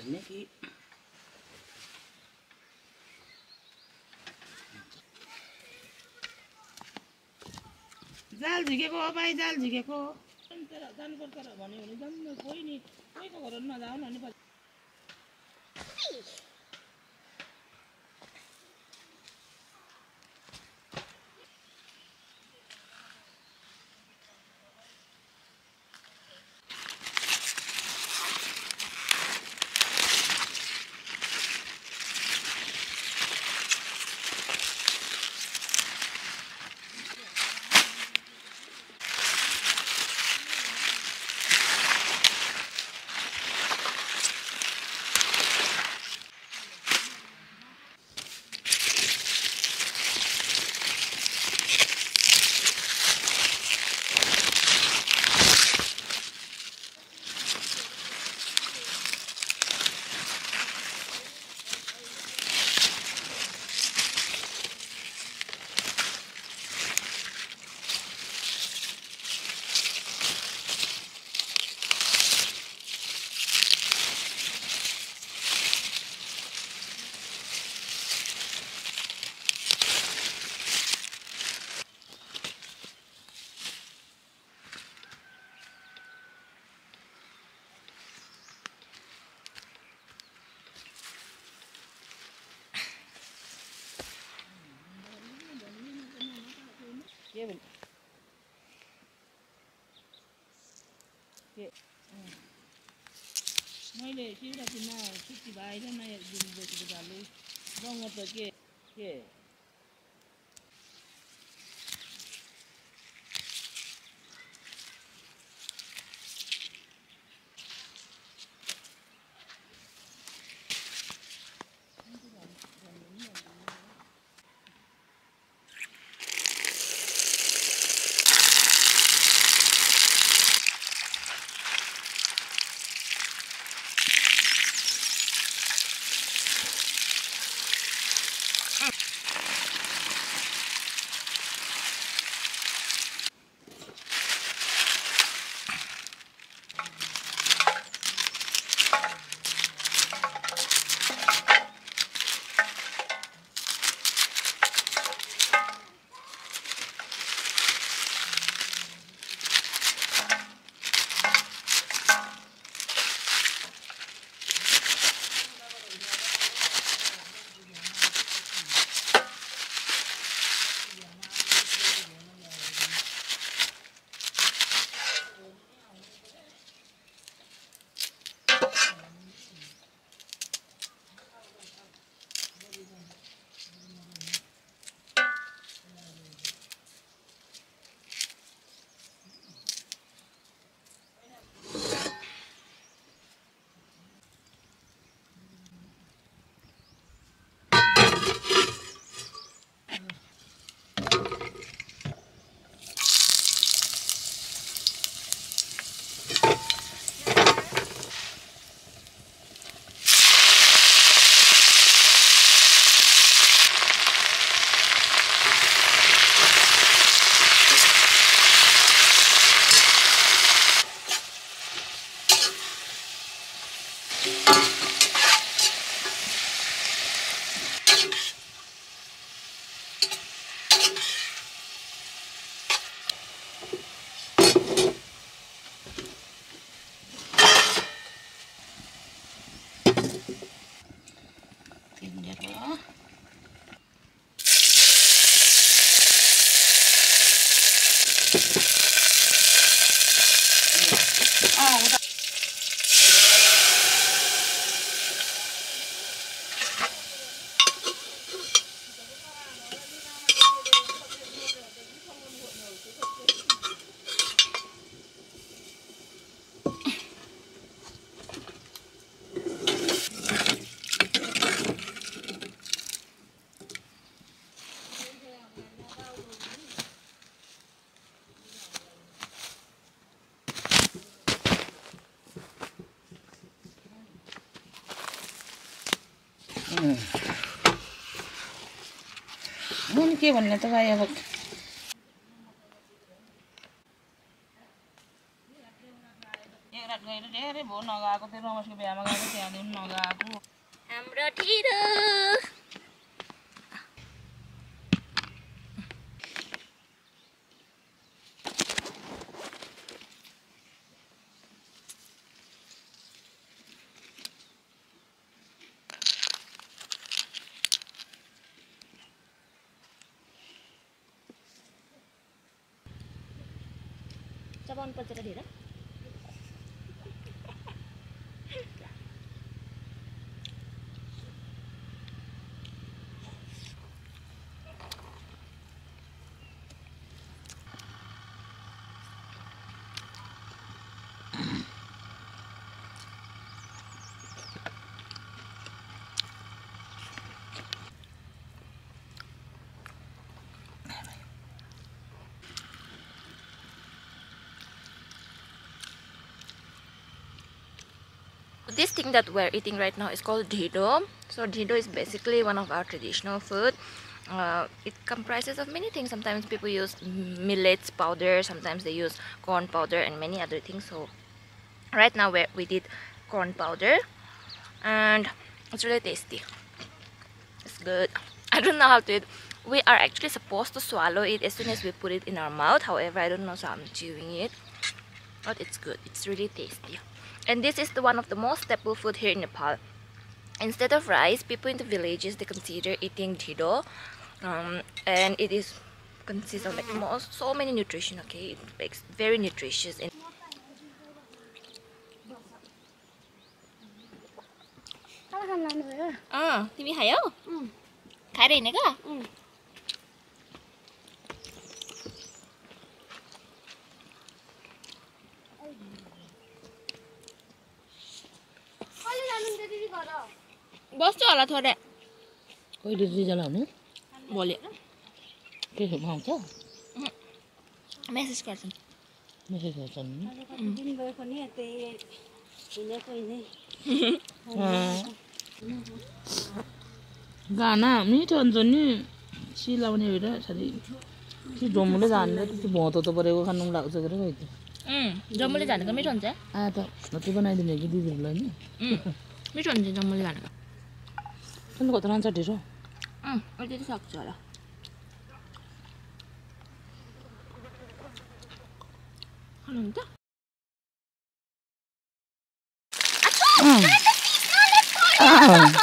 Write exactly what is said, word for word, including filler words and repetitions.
हेर्ने कि जाल झिकेको हो भाइ, जाल झिकेको हो। जानुपर्छ र भन्यो भने जाउँ, कोही नि कोहीको घर नजाऊ न नि। के भन्छ के मैले शिवरात्रिमा छुट्टी भएर नयाँ दिन बसेको जालु गाउँमा त के के मन के भन्ने त भाइ अब एक रात गएर धेरै भयो नगएको त्यो रमेशको बिहामा गएको त्यहाँदेखि नगएको हाम्रो ढिडो चबाउनु पर्छ र ढिडो This thing that we're eating right now is called dhido. So dhido is basically one of our traditional food. Uh, it comprises of many things. Sometimes people use millets powder, sometimes they use corn powder and many other things. So right now we we did corn powder and it's really tasty. It's good. I don't know how to eat. We are actually supposed to swallow it as soon as we put it in our mouth. However, I don't know, so I'm chewing it. But it's good. It's really tasty. And this is the one of the most staple food here in Nepal. Instead of rice, people in the villages, they consider eating dhido, um, and it is consists of like most, so many nutrition. Okay, it makes very nutritious. And ah, timi hayo? Hmm. Kaya rin ka? Hmm. बस्छु होला थोरै कहिले result आउनु भोलि के आउँछ message गर्छन् message गर्छन् दिन भयो पनि त्यही हिँडेको हिँडे गाना मिठो हुन्छ नि सिलाउने भएर साथी कि जम्मुले जाने त्यो भौँतो त परेको खानु लाग्छ गरे खै त अँ जम्मुले जानेको मिठो हुन्छ आ त त्यो बनाइदिने कि दिदीहरूलाई नि मिठो हुन्छ जम्मुले जानेको अन्त कता लान्छ ढिरो अँ अहिले चाहिँ सक्छु होला खानुहुन्छ